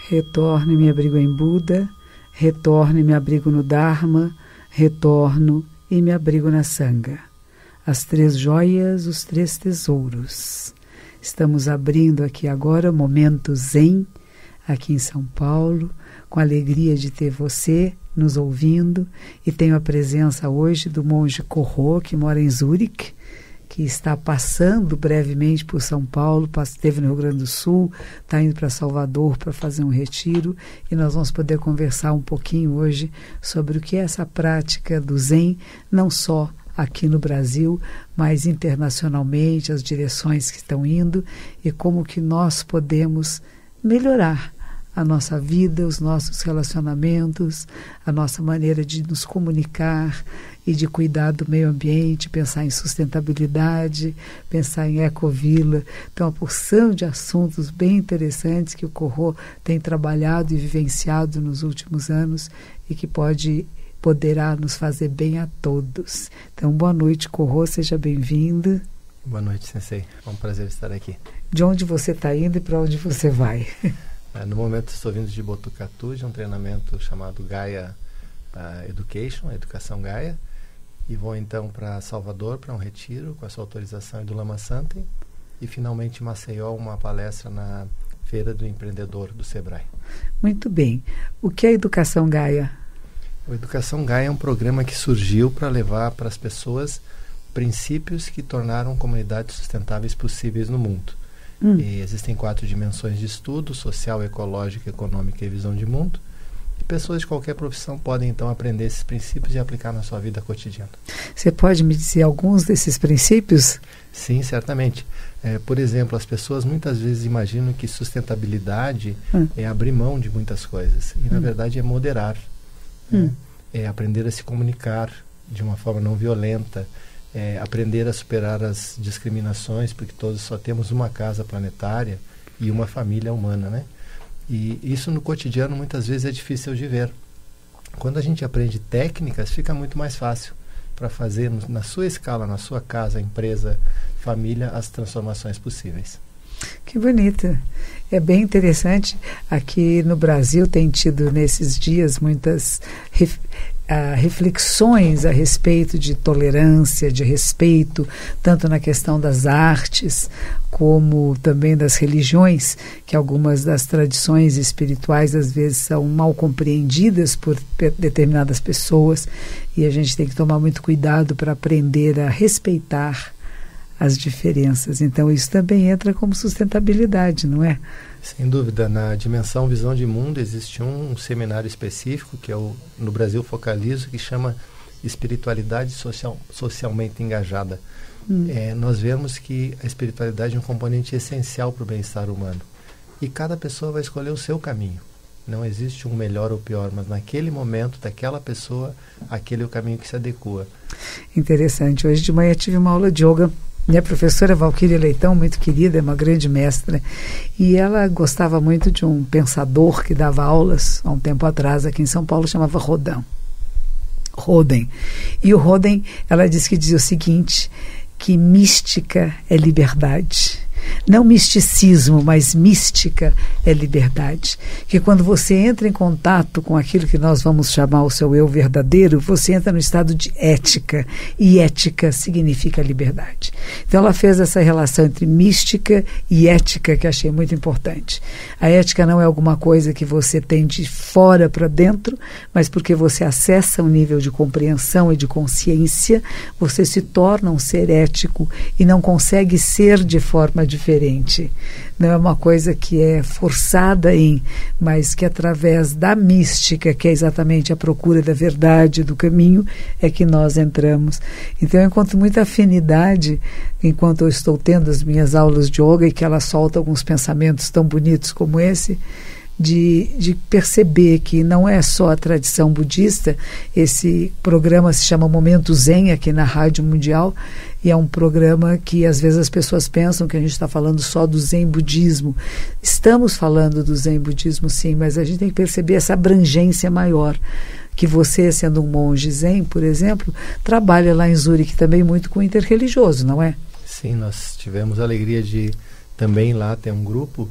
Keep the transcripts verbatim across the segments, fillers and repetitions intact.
Retorno e me abrigo em Buda, retorno e me abrigo no Dharma, retorno e me abrigo na Sangha. As três joias, os três tesouros. Estamos abrindo aqui agora o Momento Zen, aqui em São Paulo, com a alegria de ter você nos ouvindo, e tenho a presença hoje do monge Korro, que mora em Zurique, que está passando brevemente por São Paulo, esteve no Rio Grande do Sul, está indo para Salvador para fazer um retiro, e nós vamos poder conversar um pouquinho hoje sobre o que é essa prática do Zen, não só aqui no Brasil, mas internacionalmente, as direções que estão indo, e como que nós podemos melhorar a nossa vida, os nossos relacionamentos, a nossa maneira de nos comunicar e de cuidar do meio ambiente, pensar em sustentabilidade, pensar em ecovila. Então, uma porção de assuntos bem interessantes que o Korro tem trabalhado e vivenciado nos últimos anos e que pode, poderá nos fazer bem a todos. Então, boa noite, Korro, seja bem-vindo. Boa noite, Sensei. É um prazer estar aqui. De onde você está indo e para onde você vai? No momento estou vindo de Botucatu, de um treinamento chamado Gaia uh, Education, Educação Gaia, e vou então para Salvador para um retiro com a sua autorização e do Lama Santem, e finalmente Maceió, uma palestra na Feira do Empreendedor do Sebrae. Muito bem. O que é Educação Gaia? A Educação Gaia é um programa que surgiu para levar para as pessoas princípios que tornaram comunidades sustentáveis possíveis no mundo. Hum. E existem quatro dimensões de estudo: social, ecológica, econômica e visão de mundo. E pessoas de qualquer profissão podem então aprender esses princípios e aplicar na sua vida cotidiana. Você pode me dizer alguns desses princípios? Sim, certamente. É, por exemplo, as pessoas muitas vezes imaginam que sustentabilidade hum. é abrir mão de muitas coisas. E hum. na verdade é moderar. Hum. Né? É aprender a se comunicar de uma forma não violenta. É, aprender a superar as discriminações, porque todos só temos uma casa planetária e uma família humana, né? E isso no cotidiano muitas vezes é difícil de ver. Quando a gente aprende técnicas, fica muito mais fácil para fazer na sua escala, na sua casa, empresa, família, as transformações possíveis. Que bonito. É bem interessante. Aqui no Brasil tem tido nesses dias muitas ref, uh, reflexões a respeito de tolerância, de respeito, tanto na questão das artes como também das religiões, que algumas das tradições espirituais às vezes são mal compreendidas por determinadas pessoas, e a gente tem que tomar muito cuidado para aprender a respeitar as diferenças. Então isso também entra como sustentabilidade, não é? Sem dúvida. Na dimensão visão de mundo existe um seminário específico que eu no Brasil focalizo, que chama espiritualidade social, socialmente engajada. Hum. É, nós vemos que a espiritualidade é um componente essencial para o bem-estar humano, e cada pessoa vai escolher o seu caminho. Não existe um melhor ou pior, mas naquele momento daquela pessoa, aquele é o caminho que se adequa. Interessante. Hoje de manhã tive uma aula de yoga. Minha professora Valquíria Leitão, muito querida, é uma grande mestra, e ela gostava muito de um pensador que dava aulas há um tempo atrás aqui em São Paulo, chamava Rodin. Roden. E o Roden, ela disse que dizia o seguinte, que mística é liberdade. Não misticismo, mas mística é liberdade. Que quando você entra em contato com aquilo que nós vamos chamar o seu eu verdadeiro, você entra no estado de ética, e ética significa liberdade. Então ela fez essa relação entre mística e ética, que achei muito importante. A ética não é alguma coisa que você tem de fora para dentro, mas porque você acessa um nível de compreensão e de consciência, você se torna um ser ético e não consegue ser de forma diferente. Não é uma coisa que é forçada em, mas que através da mística, que é exatamente a procura da verdade, do caminho, é que nós entramos. Então eu encontro muita afinidade enquanto eu estou tendo as minhas aulas de yoga, e que ela solta alguns pensamentos tão bonitos como esse, De, de perceber que não é só a tradição budista. Esse programa se chama Momento Zen aqui na Rádio Mundial, e é um programa que às vezes as pessoas pensam que a gente está falando só do Zen budismo. Estamos falando do Zen budismo, sim, mas a gente tem que perceber essa abrangência maior, que você, sendo um monge Zen, por exemplo, trabalha lá em Zurique também muito com o interreligioso, não é? Sim, nós tivemos a alegria de também lá ter um grupo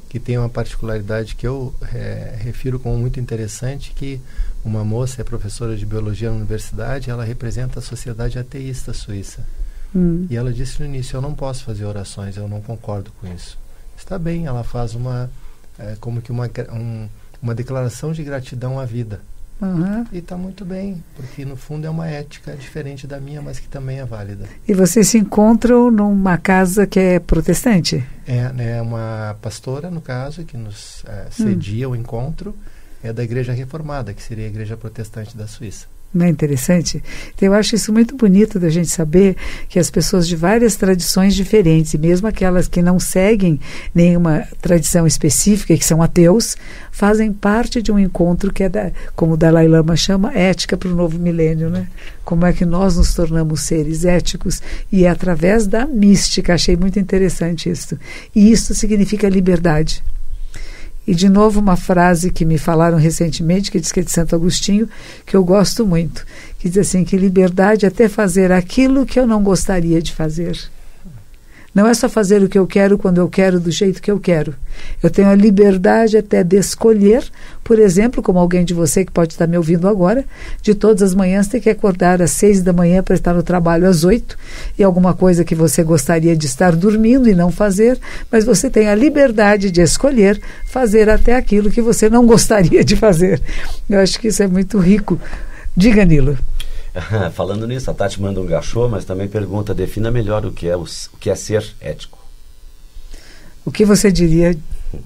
que tem uma particularidade que eu é, refiro como muito interessante, que uma moça é professora de biologia na universidade, ela representa a sociedade ateísta suíça. Hum. E ela disse no início, eu não posso fazer orações, eu não concordo com isso. Está bem, ela faz uma, é, como que uma, um, uma declaração de gratidão à vida. Uhum. E está muito bem, porque no fundo é uma ética diferente da minha, mas que também é válida. E vocês se encontram numa casa que é protestante? É, é uma pastora, no caso, que nos é, cedia hum. o encontro, é da Igreja Reformada, que seria a Igreja Protestante da Suíça. Não é interessante? Então, eu acho isso muito bonito da gente saber que as pessoas de várias tradições diferentes, e mesmo aquelas que não seguem nenhuma tradição específica, que são ateus, fazem parte de um encontro que é, da, como o Dalai Lama chama, ética para o novo milênio, né? Como é que nós nos tornamos seres éticos, e é através da mística. Achei muito interessante isso. E isso significa liberdade. E, de novo, uma frase que me falaram recentemente, que diz que é de Santo Agostinho, que eu gosto muito, que diz assim, que liberdade é até fazer aquilo que eu não gostaria de fazer. Não é só fazer o que eu quero quando eu quero, do jeito que eu quero. Eu tenho a liberdade até de escolher, por exemplo, como alguém de você que pode estar me ouvindo agora, de todas as manhãs ter que acordar às seis da manhã para estar no trabalho às oito, e alguma coisa que você gostaria de estar dormindo e não fazer, mas você tem a liberdade de escolher fazer até aquilo que você não gostaria de fazer. Eu acho que isso é muito rico. Diga, Nilo. Falando nisso, a Tati manda um gachô, mas também pergunta, defina melhor o que é, o, o que é ser ético. O que você diria?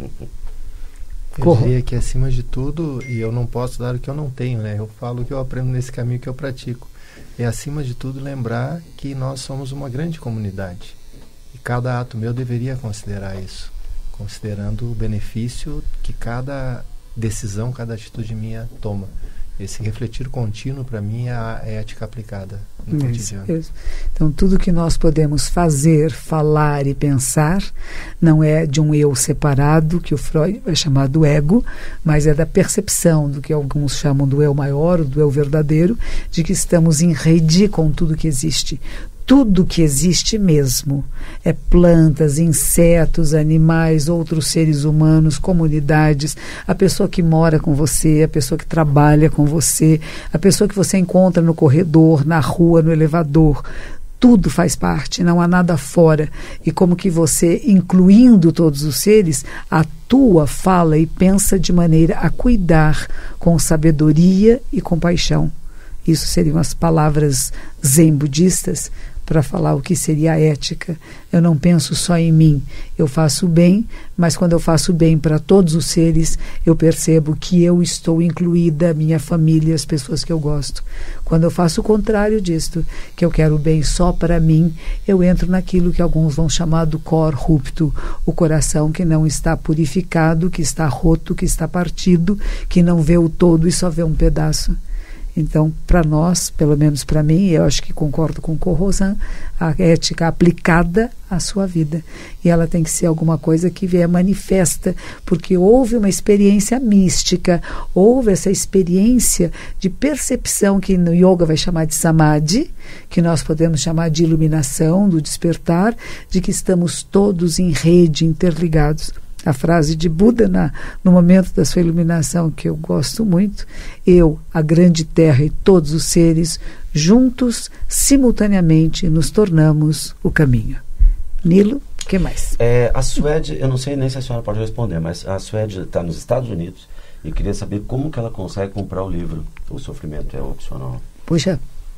Eu diria que, acima de tudo, e eu não posso dar o que eu não tenho, né? Eu falo o que eu aprendo nesse caminho que eu pratico. É, acima de tudo, lembrar que nós somos uma grande comunidade. E cada ato meu deveria considerar isso, considerando o benefício que cada decisão, cada atitude minha toma. Esse refletir contínuo, para mim, é a ética aplicada no isso, cotidiano. Isso. Então, tudo que nós podemos fazer, falar e pensar não é de um eu separado, que o Freud vai chamar do ego, mas é da percepção do que alguns chamam do eu maior, do eu verdadeiro, de que estamos em rede com tudo que existe. Tudo que existe mesmo, é plantas, insetos, animais, outros seres humanos, comunidades, a pessoa que mora com você, a pessoa que trabalha com você, a pessoa que você encontra no corredor, na rua, no elevador. Tudo faz parte, não há nada fora. E como que você, incluindo todos os seres, atua, fala e pensa de maneira a cuidar com sabedoria e compaixão. Isso seriam as palavras zen budistas para falar o que seria a ética. Eu não penso só em mim, eu faço bem, mas quando eu faço bem para todos os seres, eu percebo que eu estou incluída, minha família, as pessoas que eu gosto. Quando eu faço o contrário disto, que eu quero bem só para mim, eu entro naquilo que alguns vão chamar do cor rupto, o coração que não está purificado, que está roto, que está partido, que não vê o todo e só vê um pedaço. Então, para nós, pelo menos para mim, eu acho que concordo com o Corrosan, a ética aplicada à sua vida. E ela tem que ser alguma coisa que vier manifesta, porque houve uma experiência mística, houve essa experiência de percepção que no yoga vai chamar de samadhi, que nós podemos chamar de iluminação, do despertar, de que estamos todos em rede, interligados. A frase de Buda na, no momento da sua iluminação, que eu gosto muito, eu, a grande terra e todos os seres, juntos, simultaneamente, nos tornamos o caminho. Nilo, o que mais? É, a Suede, eu não sei nem se a senhora pode responder, mas a Suede está nos Estados Unidos e queria saber como que ela consegue comprar o livro O Sofrimento é Opcional. Puxa,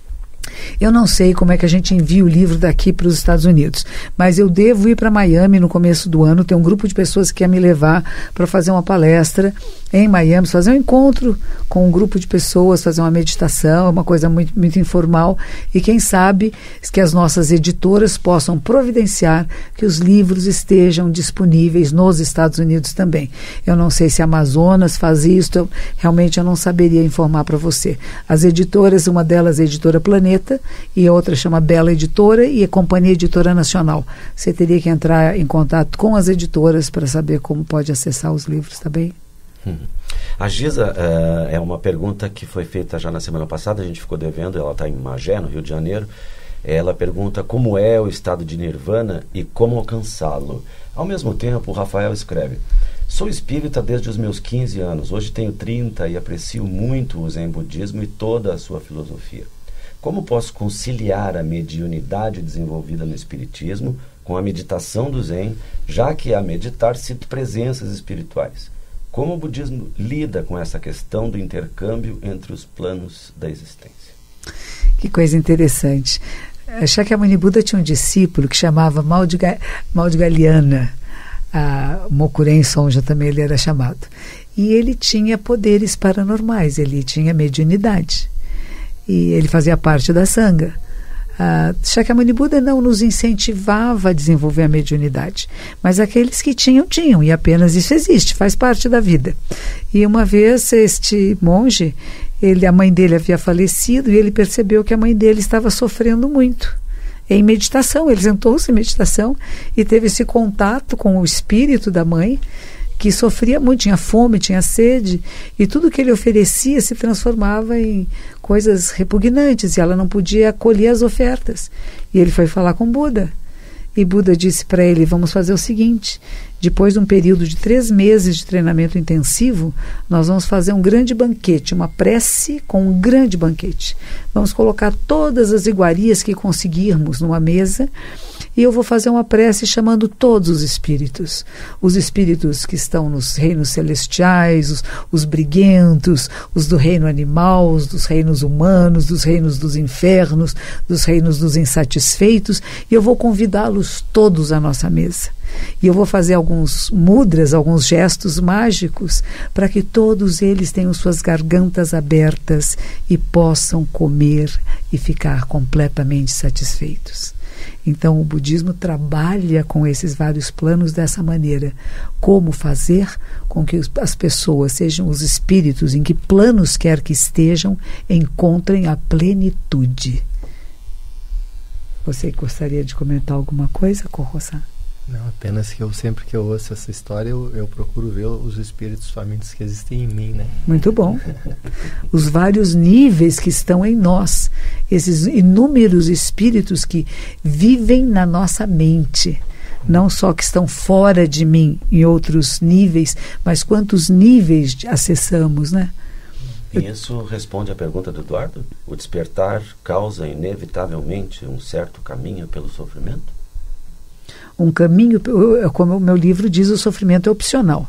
eu não sei como é que a gente envia o livro daqui para os Estados Unidos, mas eu devo ir para Miami no começo do ano. Tem um grupo de pessoas que quer me levar para fazer uma palestra em Miami, fazer um encontro com um grupo de pessoas, fazer uma meditação, uma coisa muito, muito informal, e quem sabe que as nossas editoras possam providenciar que os livros estejam disponíveis nos Estados Unidos também. Eu não sei se a Amazonas faz isso, eu, realmente eu não saberia informar para você. As editoras, uma delas é a Editora Planeta, e a outra chama Bela Editora e a Companhia Editora Nacional. Você teria que entrar em contato com as editoras para saber como pode acessar os livros, tá bem? Hum. A Giza, uh, é uma pergunta que foi feita já na semana passada, a gente ficou devendo, ela está em Magé, no Rio de Janeiro. Ela pergunta como é o estado de Nirvana e como alcançá-lo. Ao mesmo tempo, o Rafael escreve: Sou espírita desde os meus quinze anos. Hoje tenho trinta e aprecio muito o Zen Budismo e toda a sua filosofia. Como posso conciliar a mediunidade desenvolvida no espiritismo com a meditação do Zen, já que a meditar cito presenças espirituais? Como o budismo lida com essa questão do intercâmbio entre os planos da existência? Que coisa interessante. Shakyamuni Buda tinha um discípulo que chamava Maudgaliana. A Mokuren Sonja também ele era chamado. E ele tinha poderes paranormais, ele tinha mediunidade. E ele fazia parte da Sangha. Uh, Shakyamuni Buda não nos incentivava a desenvolver a mediunidade, mas aqueles que tinham, tinham, e apenas isso existe, faz parte da vida. E uma vez este monge, ele, a mãe dele havia falecido e ele percebeu que a mãe dele estava sofrendo muito em meditação. Ele sentou-se em meditação e teve esse contato com o espírito da mãe, que sofria muito, tinha fome, tinha sede, e tudo que ele oferecia se transformava em coisas repugnantes, e ela não podia acolher as ofertas. E ele foi falar com Buda, e Buda disse para ele: vamos fazer o seguinte, depois de um período de três meses de treinamento intensivo, nós vamos fazer um grande banquete, uma prece com um grande banquete. Vamos colocar todas as iguarias que conseguirmos numa mesa, e eu vou fazer uma prece chamando todos os espíritos. Os espíritos que estão nos reinos celestiais, os, os briguentos, os do reino animal, os dos reinos humanos, dos reinos dos infernos, dos reinos dos insatisfeitos, e eu vou convidá-los todos à nossa mesa. E eu vou fazer alguns mudras, alguns gestos mágicos, para que todos eles tenham suas gargantas abertas e possam comer e ficar completamente satisfeitos. Então o budismo trabalha com esses vários planos dessa maneira. Como fazer com que as pessoas, sejam os espíritos, em que planos quer que estejam, encontrem a plenitude. Você gostaria de comentar alguma coisa, Corro-san? Não, apenas que eu sempre que eu ouço essa história, eu, eu procuro ver os espíritos famintos que existem em mim, né? Muito bom. Os vários níveis que estão em nós, esses inúmeros espíritos que vivem na nossa mente, não só que estão fora de mim, em outros níveis, mas quantos níveis acessamos, né? E isso responde à pergunta do Eduardo? O despertar causa inevitavelmente um certo caminho pelo sofrimento? Um caminho, como o meu livro diz, o sofrimento é opcional.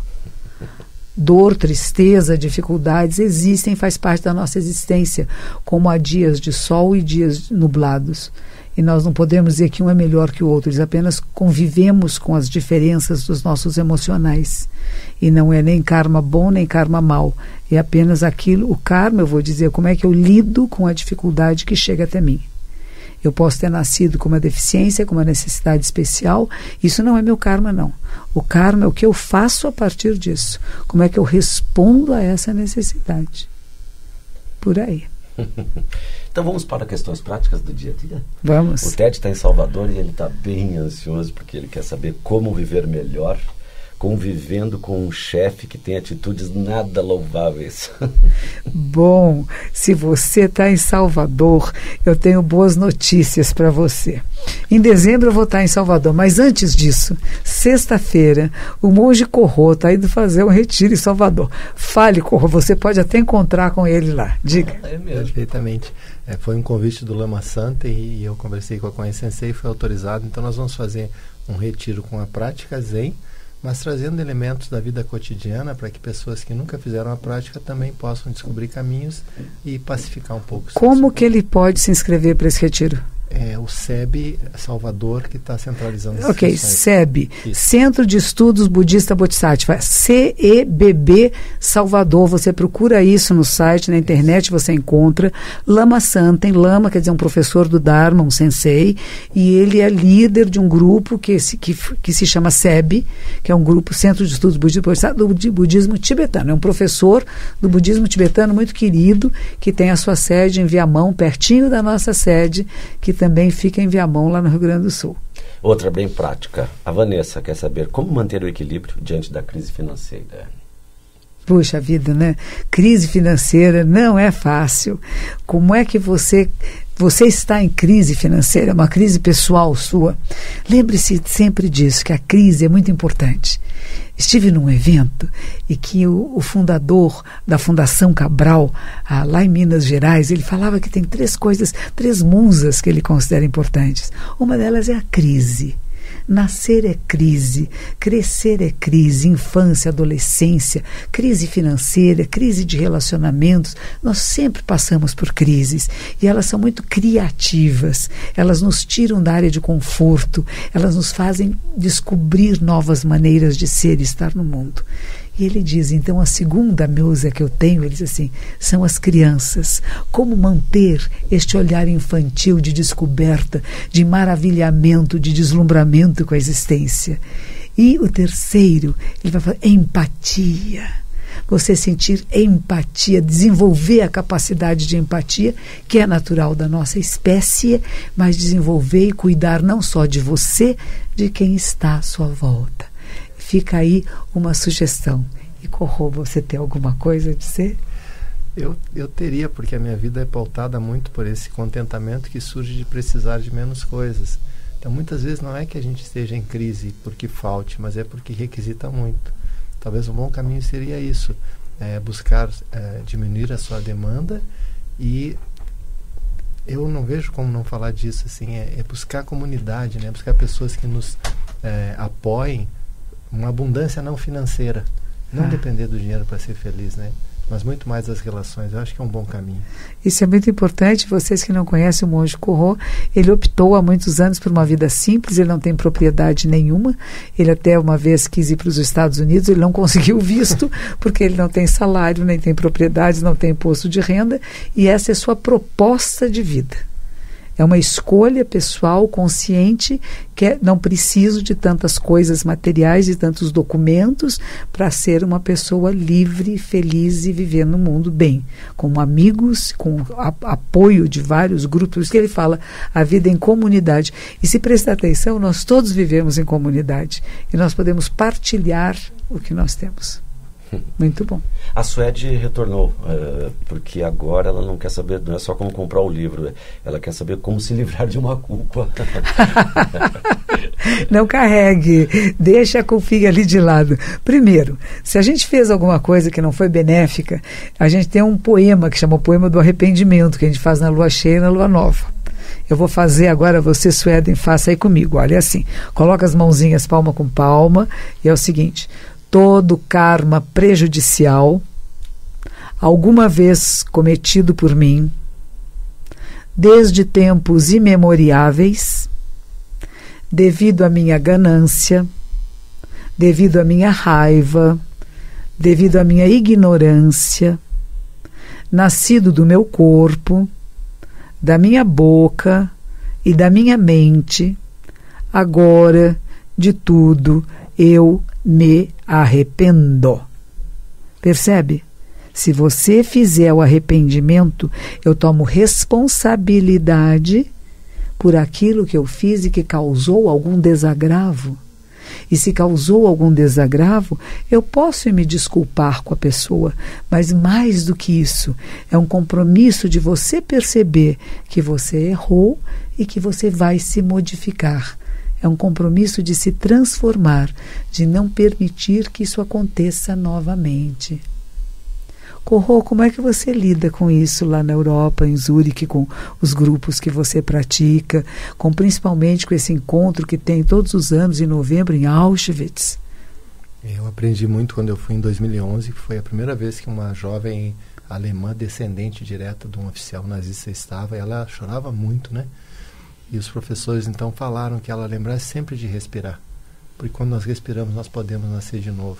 Dor, tristeza, dificuldades existem, faz parte da nossa existência, como há dias de sol e dias nublados. E nós não podemos dizer que um é melhor que o outro, eles apenas convivemos com as diferenças dos nossos emocionais. E não é nem karma bom, nem karma mau. É apenas aquilo, o karma, eu vou dizer, como é que eu lido com a dificuldade que chega até mim. Eu posso ter nascido com uma deficiência, com uma necessidade especial. Isso não é meu karma, não. O karma é o que eu faço a partir disso. Como é que eu respondo a essa necessidade. Por aí. Então vamos para questões práticas do dia a dia? Vamos. O Ted está em Salvador e ele está bem ansioso porque ele quer saber como viver melhor convivendo com um chefe que tem atitudes nada louváveis. Bom, se você está em Salvador, eu tenho boas notícias para você. Em dezembro eu vou estar em Salvador, mas antes disso, sexta-feira, o monge Corro está indo fazer um retiro em Salvador. Fale, Corro, você pode até encontrar com ele lá. Diga. É mesmo. Perfeitamente. É, foi um convite do Lama Santa e, e eu conversei com a Koen Sensei e foi autorizado. Então nós vamos fazer um retiro com a prática Zen, mas trazendo elementos da vida cotidiana para que pessoas que nunca fizeram a prática também possam descobrir caminhos e pacificar um pouco. Como que ele pode se inscrever para esse retiro? É o S E B Salvador que está centralizando essas Ok, sessões. S E B, Isso. Centro de Estudos Budista Bodhisattva, C E B B Salvador. Você procura isso no site, na internet você encontra. Lama Santa, Lama quer dizer um professor do Dharma, um sensei, e ele é líder de um grupo que se, que, que se chama S E B, que é um grupo, Centro de Estudos Budista Bodhisattva, do budismo tibetano. É um professor do budismo tibetano muito querido, que tem a sua sede em Viamão, pertinho da nossa sede, que também fica em Viamão, lá no Rio Grande do Sul. Outra bem prática. A Vanessa quer saber como manter o equilíbrio diante da crise financeira. Puxa vida, né? Crise financeira não é fácil. Como é que você você está em crise financeira, uma crise pessoal sua, lembre-se sempre disso, que a crise é muito importante. Estive num evento e que o, o fundador da Fundação Cabral, ah, lá em Minas Gerais, ele falava que tem três coisas, três musas que ele considera importantes. Uma delas é a crise. Nascer é crise, crescer é crise, infância, adolescência, crise financeira, crise de relacionamentos. Nós sempre passamos por crises e elas são muito criativas, elas nos tiram da área de conforto, elas nos fazem descobrir novas maneiras de ser e estar no mundo. E ele diz, então, a segunda musa que eu tenho, ele diz assim, são as crianças. Como manter este olhar infantil de descoberta, de maravilhamento, de deslumbramento com a existência. E o terceiro, ele vai falar empatia. Você sentir empatia, desenvolver a capacidade de empatia, que é natural da nossa espécie, mas desenvolver e cuidar não só de você, de quem está à sua volta. Fica aí uma sugestão. E Corro, você tem alguma coisa a dizer? Eu, eu teria, porque a minha vida é pautada muito por esse contentamento que surge de precisar de menos coisas. Então, muitas vezes não é que a gente esteja em crise porque falte, mas é porque requisita muito. Talvez um bom caminho seria isso, é buscar é, diminuir a sua demanda e eu não vejo como não falar disso, assim, é, é buscar comunidade, né? Buscar pessoas que nos é, apoiem, uma abundância não financeira, não ah. depender do dinheiro para ser feliz, né? Mas muito mais das relações. Eu acho que é um bom caminho. Isso é muito importante. Vocês que não conhecem o monge Corro, ele optou há muitos anos por uma vida simples, ele não tem propriedade nenhuma, ele até uma vez quis ir para os Estados Unidos, ele não conseguiu visto, porque ele não tem salário, nem tem propriedades, não tem imposto de renda, e essa é a sua proposta de vida. É uma escolha pessoal, consciente, que é, não preciso de tantas coisas materiais e tantos documentos para ser uma pessoa livre, feliz e viver no mundo bem, com amigos, com a, apoio de vários grupos, que ele fala, a vida em comunidade. E se prestar atenção, nós todos vivemos em comunidade e nós podemos partilhar o que nós temos. Muito bom. A Suede retornou, uh, porque agora ela não quer saber, não é só como comprar o livro, ela quer saber como se livrar de uma culpa. Não carregue, deixa a culpinha ali de lado. Primeiro, se a gente fez alguma coisa que não foi benéfica, a gente tem um poema que chama o Poema do Arrependimento, que a gente faz na lua cheia e na lua nova. Eu vou fazer agora, você, Sueden, faça aí comigo. Olha, é assim, coloca as mãozinhas palma com palma, e é o seguinte: todo karma prejudicial, alguma vez cometido por mim, desde tempos imemoriáveis, devido à minha ganância, devido à minha raiva, devido à minha ignorância, nascido do meu corpo, da minha boca e da minha mente, agora de tudo eu me arrependo. Percebe? Se você fizer o arrependimento, eu tomo responsabilidade por aquilo que eu fiz e que causou algum desagravo. E se causou algum desagravo, eu posso me desculpar com a pessoa, mas mais do que isso, é um compromisso de você perceber que você errou e que você vai se modificar. É um compromisso de se transformar, de não permitir que isso aconteça novamente. Corro, como é que você lida com isso lá na Europa, em Zurique, com os grupos que você pratica, com principalmente com esse encontro que tem todos os anos em novembro em Auschwitz? Eu aprendi muito quando eu fui em dois mil e onze, que foi a primeira vez que uma jovem alemã descendente direta de um oficial nazista estava, e ela chorava muito, né? E os professores então falaram que ela lembrasse sempre de respirar, porque quando nós respiramos nós podemos nascer de novo.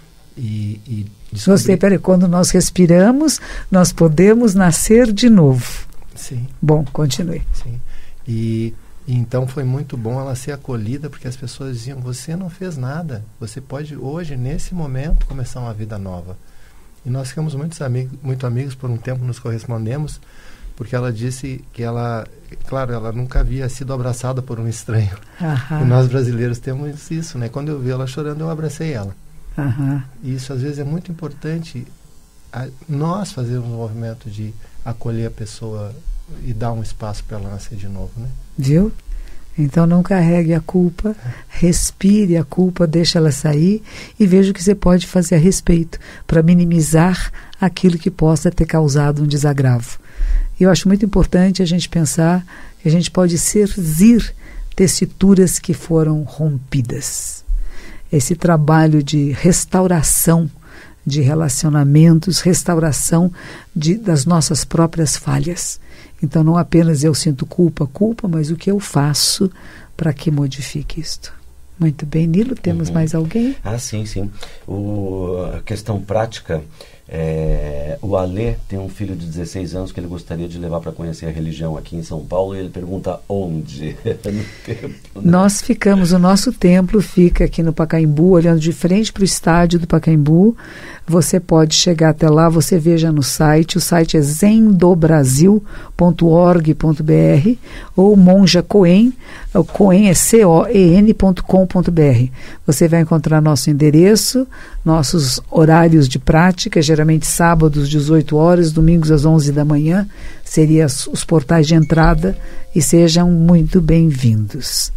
E, e descobri... Gostei, peraí, quando nós respiramos nós podemos nascer de novo. Sim. Bom, continue. Sim. E, e então foi muito bom ela ser acolhida, porque as pessoas diziam, você não fez nada, você pode hoje, nesse momento, começar uma vida nova. E nós ficamos muitos amigos, muito amigos, por um tempo nos correspondemos, porque ela disse que ela, claro, ela nunca havia sido abraçada por um estranho. Aham. E nós brasileiros temos isso, né? Quando eu vi ela chorando, eu abracei ela. Aham. E isso às vezes é muito importante, a, nós fazermos um movimento de acolher a pessoa e dar um espaço para ela nascer de novo, né? Viu? Então não carregue a culpa, respire a culpa, deixa ela sair e veja o que você pode fazer a respeito para minimizar aquilo que possa ter causado um desagravo. E eu acho muito importante a gente pensar que a gente pode serzir tessituras que foram rompidas. Esse trabalho de restauração de relacionamentos, restauração de, das nossas próprias falhas. Então não apenas eu sinto culpa, culpa, mas o que eu faço para que modifique isto. Muito bem, Nilo, temos uhum. mais alguém? Ah, sim, sim. O, a questão prática, é, o Alê tem um filho de dezesseis anos que ele gostaria de levar para conhecer a religião aqui em São Paulo, e ele pergunta onde? No templo, né? Nós ficamos, o nosso templo fica aqui no Pacaembu, olhando de frente para o estádio do Pacaembu. Você pode chegar até lá, você veja no site, o site é zendobrasil ponto org ponto br ou Monja Coen, o Coen é C O E N ponto com ponto br. Você vai encontrar nosso endereço, nossos horários de prática, geralmente sábados, dezoito horas, domingos às onze da manhã, seriam os portais de entrada, e sejam muito bem-vindos.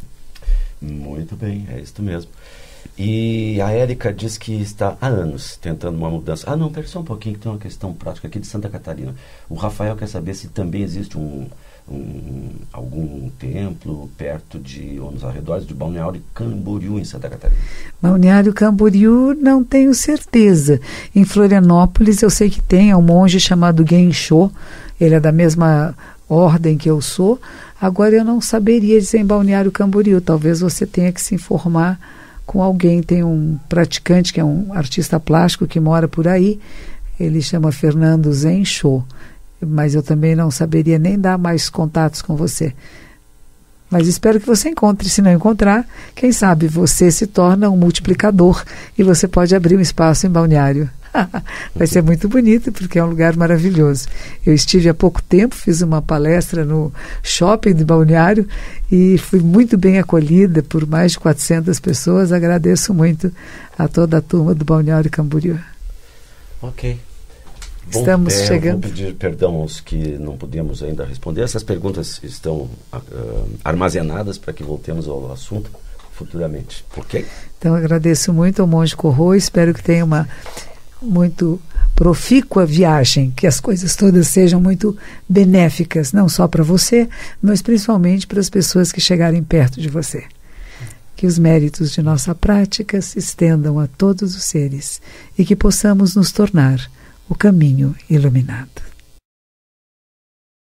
Muito bem, é isso mesmo. E a Érica diz que está há anos tentando uma mudança. Ah, não, pera só um pouquinho, que tem uma questão prática aqui de Santa Catarina. O Rafael quer saber se também existe um, um, algum templo perto de, ou nos arredores de Balneário Camboriú, em Santa Catarina. Balneário Camboriú, não tenho certeza. Em Florianópolis eu sei que tem, é um monge chamado Gensho, ele é da mesma ordem que eu sou. Agora eu não saberia dizer em Balneário Camboriú, talvez você tenha que se informar com alguém. Tem um praticante que é um artista plástico que mora por aí, ele chama Fernando Zencho, mas eu também não saberia nem dar mais contatos com você. Mas espero que você encontre. Se não encontrar, quem sabe você se torna um multiplicador e você pode abrir um espaço em Balneário. Vai ser muito bonito, porque é um lugar maravilhoso. Eu estive há pouco tempo, fiz uma palestra no shopping de Balneário e fui muito bem acolhida por mais de quatrocentas pessoas. Agradeço muito a toda a turma do Balneário Camboriú. Ok. Bom, Estamos é, chegando. Vou pedir perdão aos que não podemos ainda responder. Essas perguntas estão uh, armazenadas para que voltemos ao assunto futuramente. Ok? Então agradeço muito ao Monge Corro, espero que tenha uma muito profícua viagem, que as coisas todas sejam muito benéficas, não só para você, mas principalmente para as pessoas que chegarem perto de você. Que os méritos de nossa prática se estendam a todos os seres e que possamos nos tornar o caminho iluminado.